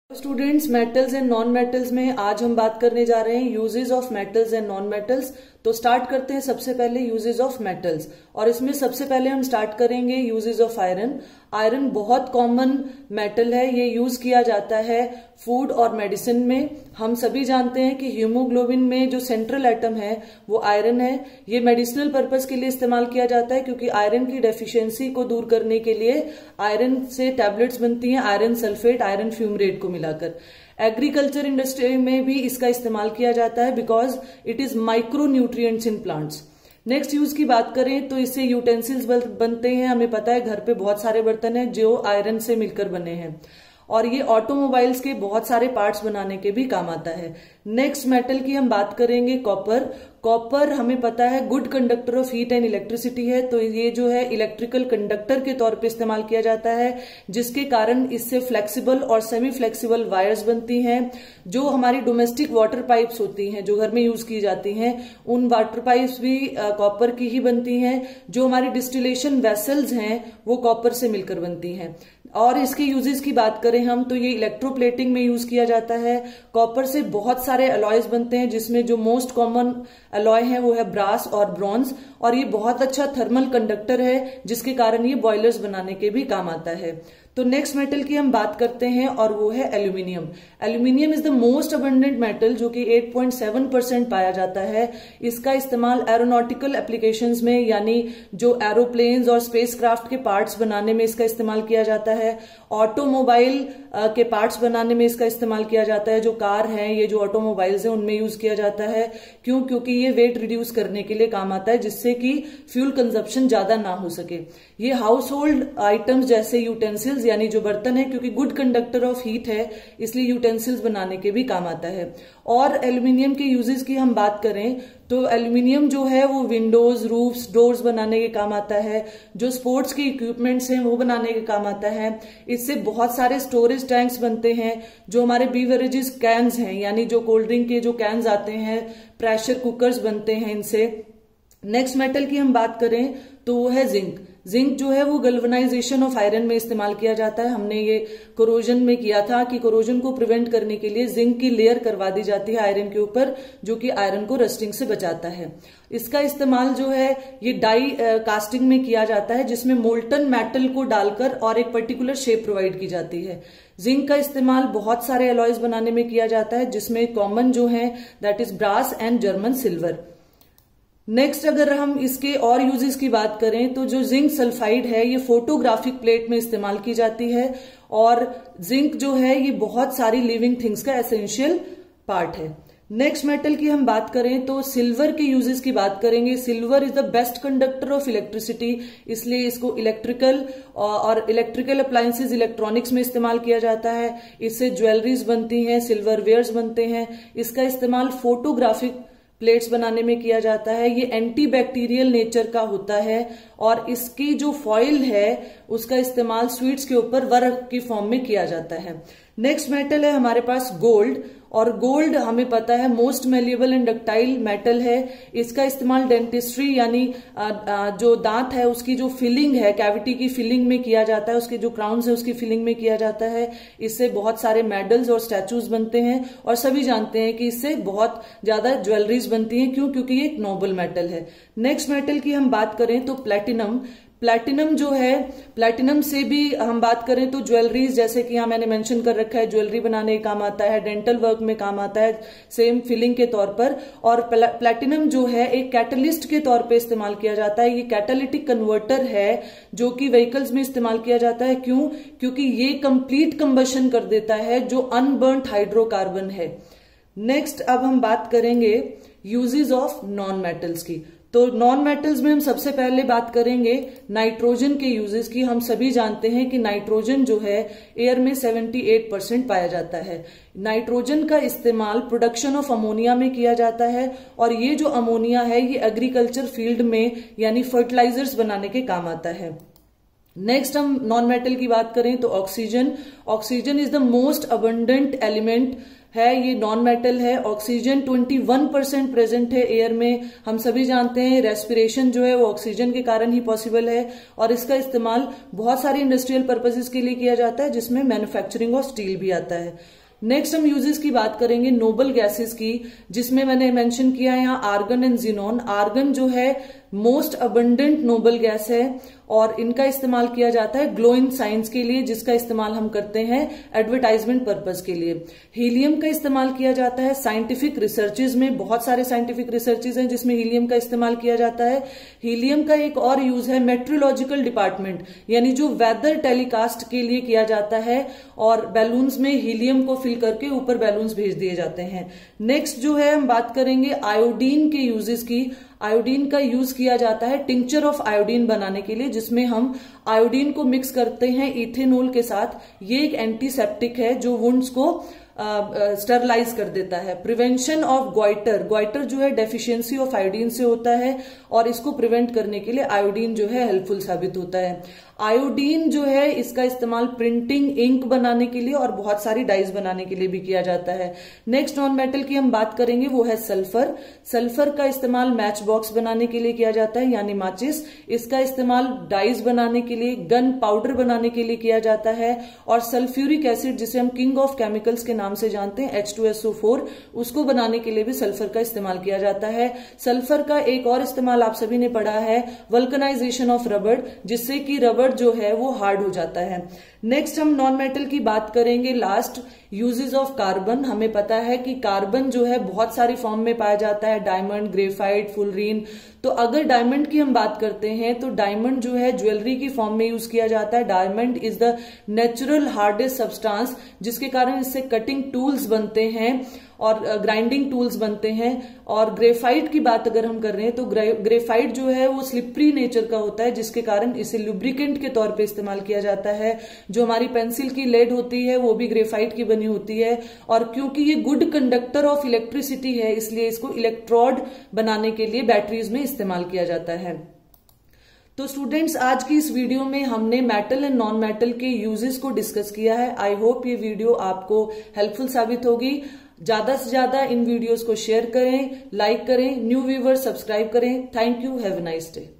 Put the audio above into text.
Students, metals and non metals में आज हम बात करने जा रहे हैं uses of metals and non metals. तो स्टार्ट करते हैं सबसे पहले यूजेस ऑफ मेटल्स, और इसमें सबसे पहले हम स्टार्ट करेंगे यूजेस ऑफ आयरन। आयरन बहुत कॉमन मेटल है, ये यूज किया जाता है फूड और मेडिसिन में। हम सभी जानते हैं कि हीमोग्लोबिन में जो सेंट्रल एटम है वो आयरन है। ये मेडिसिनल पर्पस के लिए इस्तेमाल किया जाता है क्योंकि आयरन की डेफिशिएंसी को दूर करने के लिए आयरन से टैबलेट्स बनती हैं, आयरन सल्फेट, आयरन फ्यूमरेट को मिलाकर। एग्रीकल्चर इंडस्ट्री में भी इसका इस्तेमाल किया जाता है because it is micro nutrients in plants. Next use की बात करें तो इससे यूटेंसिल्स बनते हैं। हमें पता है घर पे बहुत सारे बर्तन हैं जो आयरन से मिलकर बने हैं, और ये ऑटोमोबाइल्स के बहुत सारे पार्ट्स बनाने के भी काम आता है। नेक्स्ट मेटल की हम बात करेंगे कॉपर। कॉपर हमें पता है good conductor of heat and electricity है, तो ये जो है इलेक्ट्रिकल कंडक्टर के तौर पे इस्तेमाल किया जाता है, जिसके कारण इससे फ्लेक्सिबल और सेमी फ्लेक्सिबल वायर्स बनती हैं। जो हमारी डोमेस्टिक वाटर पाइप्स होती हैं जो घर में यूज की जाती हैं, उन वाटर पाइप्स भी कॉपर की ही बनती हैं। जो हमारी डिस्टिलेशन वेसल्स हैं वो कॉपर से मिलकर बनती हैं। और इसके यूजेस की बात करें हम तो ये इलेक्ट्रोप्लेटिंग में यूज किया जाता है। कॉपर से बहुत सारे अलॉयज बनते हैं, जिसमें जो मोस्ट कॉमन अलॉय है वो है ब्रास और ब्रॉन्ज, और ये बहुत अच्छा थर्मल कंडक्टर है जिसके कारण ये बॉयलर्स बनाने के भी काम आता है। तो नेक्स्ट मेटल की हम बात करते हैं और वो है aluminium. Aluminium is the most abundant metal जो कि 8.7% पाया जाता है। इसका इस्तेमाल एरोनॉटिकल एप्लीकेशंस में, यानी जो एरोप्लेन्स और स्पेसक्राफ्ट के पार्ट्स बनाने में इसका इस्तेमाल किया जाता है। ऑटोमोबाइल के पार्ट्स बनाने में इसका इस्तेमाल किया जाता है। जो कार है, ये जो ऑटोमोबाइल्स है उनमें यूज किया जाता है। क्यों? क्योंकि ये वेट रिड्यूस करने के लिए काम आता है, जिससे कि फ्यूल कंजप्शन ज्यादा ना हो सके। ये हाउस होल्ड आइटम्स जैसे यूटेंसिल्स यानी जो बर्तन है, क्योंकि गुड कंडक्टर ऑफ हीट है इसलिए यूटेंसिल्स बनाने के भी काम आता है। और एल्यूमिनियम के यूजेस की हम बात करें तो एल्यूमिनियम जो है वो विंडोज, रूफ्स, डोर्स बनाने के काम आता है। जो स्पोर्ट्स के इक्विपमेंट्स हैं वो बनाने के काम आता है। इससे बहुत सारे स्टोरेज टैंक्स बनते हैं। जो हमारे बीवरेजेस कैंस हैं, यानी जो कोल्ड ड्रिंक के जो कैंस आते हैं, प्रेशर कुकर्स बनते हैं इनसे। नेक्स्ट मेटल की हम बात करें तो वो है जिंक। जिंक जो है वो गल्वनाइजेशन ऑफ आयरन में इस्तेमाल किया जाता है। हमने ये कोरोजन में किया था कि कोरोजन को प्रिवेंट करने के लिए जिंक की लेयर करवा दी जाती है आयरन के ऊपर, जो कि आयरन को रस्टिंग से बचाता है। इसका इस्तेमाल जो है ये डाई कास्टिंग में किया जाता है, जिसमें मोल्टन मेटल को डालकर और एक पर्टिकुलर शेप प्रोवाइड की जाती है। जिंक का इस्तेमाल बहुत सारे एलॉयज बनाने में किया जाता है, जिसमें कॉमन जो है that is brass and German silver. Next अगर हम इसके और यूजेस की बात करें तो जो जिंक सल्फाइड है ये फोटोग्राफिक प्लेट में इस्तेमाल की जाती है, और जिंक जो है ये बहुत सारी लिविंग थिंग्स का एसेंशियल पार्ट है। नेक्स्ट मेटल की हम बात करें तो सिल्वर के यूजेस की बात करेंगे। Silver is the best conductor of electricity, इसलिए इसको इलेक्ट्रिकल और इलेक्ट्रिकल अप्लायंसेज, इलेक्ट्रॉनिक्स में इस्तेमाल किया जाता है। इससे ज्वेलरीज बनती हैं, सिल्वर वेयर्स बनते हैं। इसका इस्तेमाल फोटोग्राफिक प्लेट्स बनाने में किया जाता है। ये एंटी बैक्टीरियल नेचर का होता है, और इसकी जो फॉइल है उसका इस्तेमाल स्वीट्स के ऊपर वर्क की फॉर्म में किया जाता है। नेक्स्ट मेटल है हमारे पास गोल्ड, और गोल्ड हमें पता है most malleable and ductile metal है। इसका इस्तेमाल डेंटिस्ट्री यानी जो दांत है उसकी जो फिलिंग है, कैविटी की फिलिंग में किया जाता है, उसके जो क्राउन्स है उसकी फिलिंग में किया जाता है। इससे बहुत सारे मेडल्स और स्टैचूज बनते हैं, और सभी जानते हैं कि इससे बहुत ज्यादा ज्वेलरीज बनती हैं। क्यों? क्योंकि ये एक नोबल मेटल है। नेक्स्ट मेटल की हम बात करें तो प्लेटिनम। प्लैटिनम जो है, प्लैटिनम से भी हम बात करें तो ज्वेलरीज, जैसे कि यहाँ मैंने मेंशन कर रखा है, ज्वेलरी बनाने के काम आता है, डेंटल वर्क में काम आता है, सेम फिलिंग के तौर पर। और प्लैटिनम जो है एक कैटलिस्ट के तौर पे इस्तेमाल किया जाता है। ये कैटालिटिक कन्वर्टर है जो कि व्हीकल्स में इस्तेमाल किया जाता है। क्यों? क्योंकि ये कंप्लीट कंबशन कर देता है जो अनबर्न्ड हाइड्रोकार्बन है। नेक्स्ट अब हम बात करेंगे यूजेस ऑफ नॉन मेटल्स की। तो नॉन मेटल्स में हम सबसे पहले बात करेंगे नाइट्रोजन के यूजेस की। हम सभी जानते हैं कि नाइट्रोजन जो है एयर में 78% पाया जाता है। नाइट्रोजन का इस्तेमाल प्रोडक्शन ऑफ अमोनिया में किया जाता है, और ये जो अमोनिया है ये एग्रीकल्चर फील्ड में यानी फर्टिलाइजर्स बनाने के काम आता है। नेक्स्ट हम नॉन मेटल की बात करें तो oxygen. Oxygen is the most abundant element है, ये नॉन मेटल है। ऑक्सीजन 21% प्रेजेंट है एयर में। हम सभी जानते हैं रेस्पिरेशन जो है वो ऑक्सीजन के कारण ही पॉसिबल है, और इसका इस्तेमाल बहुत सारी इंडस्ट्रियल पर्पसेस के लिए किया जाता है, जिसमें मैन्युफैक्चरिंग ऑफ स्टील भी आता है। नेक्स्ट हम यूजेस की बात करेंगे नोबल गैसेस की, जिसमें मैंने मेंशन किया है यहाँ आर्गन एंड जिनोन। आर्गन जो है मोस्ट अबंडेंट नोबल गैस है, और इनका इस्तेमाल किया जाता है ग्लो इन साइंस के लिए, जिसका इस्तेमाल हम करते हैं एडवर्टाइजमेंट पर्पस के लिए। हीलियम का इस्तेमाल किया जाता है साइंटिफिक रिसर्चेज में, बहुत सारे साइंटिफिक रिसर्चेज हैं जिसमें हीलियम का इस्तेमाल किया जाता है। हीलियम का एक और यूज है मेट्रोलॉजिकल डिपार्टमेंट, यानी जो वेदर टेलीकास्ट के लिए किया जाता है, और बैलून्स में हीलियम को फिल करके ऊपर बैलून्स भेज दिए जाते हैं। नेक्स्ट जो है हम बात करेंगे आयोडीन के यूजेस की। आयोडीन का यूज किया जाता है टिंक्चर ऑफ आयोडीन बनाने के लिए, जिसमें हम आयोडीन को मिक्स करते हैं इथेनॉल के साथ। ये एक एंटीसेप्टिक है जो वुंड्स को स्टरलाइज कर देता है। प्रिवेंशन ऑफ ग्वाइटर, ग्वाइटर जो है डेफिशिएंसी ऑफ आयोडीन से होता है, और इसको प्रिवेंट करने के लिए आयोडीन जो है हेल्पफुल साबित होता है। आयोडीन जो है इसका इस्तेमाल प्रिंटिंग, इंक बनाने के लिए और बहुत सारी डाइज बनाने के लिए भी किया जाता है। नेक्स्ट नॉन मेटल की हम बात करेंगे, वो है सल्फर। सल्फर का इस्तेमाल मैच बॉक्स बनाने के लिए किया जाता है, यानी माचिस। इसका इस्तेमाल डाइज बनाने के लिए, गन पाउडर बनाने के लिए किया जाता है। और सल्फ्यूरिक एसिड, जिसे हम किंग ऑफ केमिकल्स के नाम से जानते हैं, H2SO4, उसको बनाने के लिए भी सल्फर का इस्तेमाल किया जाता है। सल्फर का एक और इस्तेमाल आप सभी ने पढ़ा है, वल्कनाइजेशन ऑफ रबड़, जिससे कि रबड़ जो है वो हार्ड हो जाता है। नेक्स्ट हम नॉन मेटल की बात करेंगे लास्ट, यूजेस ऑफ कार्बन। हमें पता है कि कार्बन जो है बहुत सारी फॉर्म में पाया जाता है, डायमंड, ग्रेफाइट, फुलरीन। तो अगर डायमंड की हम बात करते हैं तो डायमंड जो है ज्वेलरी की फॉर्म में यूज किया जाता है। Diamond is the natural hardest substance, जिसके कारण इससे कटिंग टूल्स बनते हैं और ग्राइंडिंग टूल्स बनते हैं। और ग्रेफाइट की बात अगर हम कर रहे हैं तो ग्रेफाइट जो है वो स्लिपरी नेचर का होता है, जिसके कारण इसे लुब्रिकेंट के तौर पे इस्तेमाल किया जाता है। जो हमारी पेंसिल की लेड होती है वो भी ग्रेफाइट की बनी होती है, और क्योंकि ये गुड कंडक्टर ऑफ इलेक्ट्रिसिटी है, इसलिए इसको इलेक्ट्रोड बनाने के लिए बैटरीज में इस्तेमाल किया जाता है। तो स्टूडेंट्स, आज की इस वीडियो में हमने मेटल एंड नॉन मेटल के यूजेस को डिस्कस किया है। आई होप ये वीडियो आपको हेल्पफुल साबित होगी। ज्यादा से ज्यादा इन वीडियोस को शेयर करें, लाइक करें, न्यू व्यूअर्स सब्सक्राइब करें। Thank you, have a nice day.